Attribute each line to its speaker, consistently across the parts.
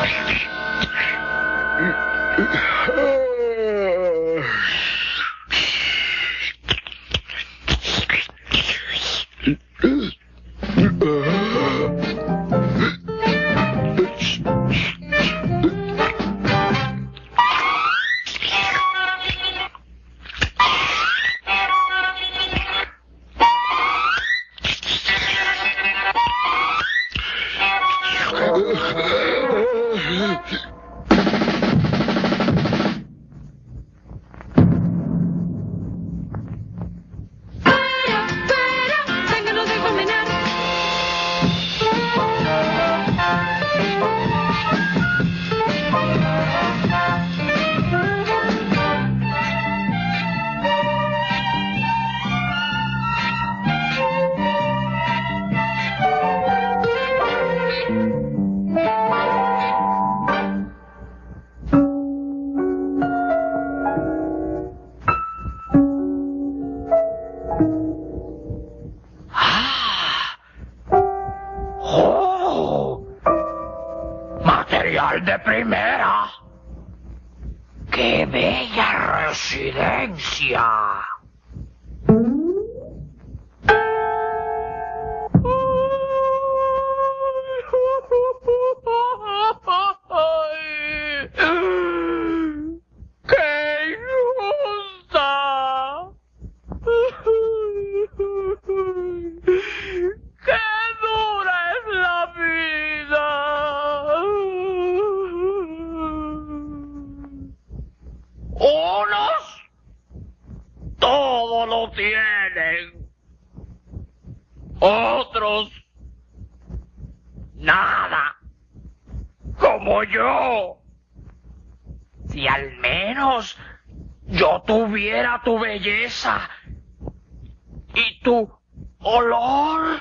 Speaker 1: Material de primera. ¡Qué bella residencia! ¡Qué injusta! ¡Qué dura es la vida! Unos todo lo tienen, otros nada, como yo. Si al menos yo tuviera tu belleza y tu olor.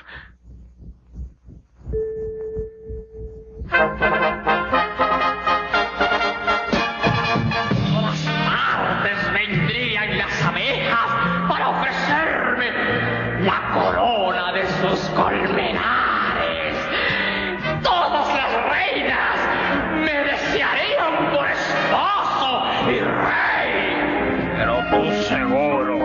Speaker 1: Todas partes vendrían las abejas para ofrecerme la corona de sus colmenares. Todas las reinas me desearían por esposo y rey. Pero tú seguro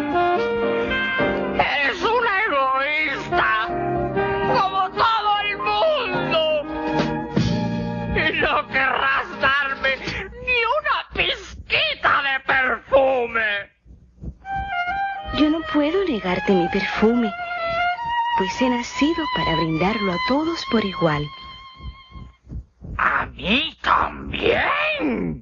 Speaker 1: eres una egoísta, como todo el mundo. Y no querrás darme ni una pizquita de perfume.
Speaker 2: Yo no puedo negarte mi perfume, pues he nacido para brindarlo a todos por igual.
Speaker 1: ¡A mí también!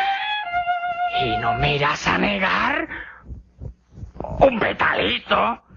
Speaker 1: ¿Y no me irás a negar un petalito?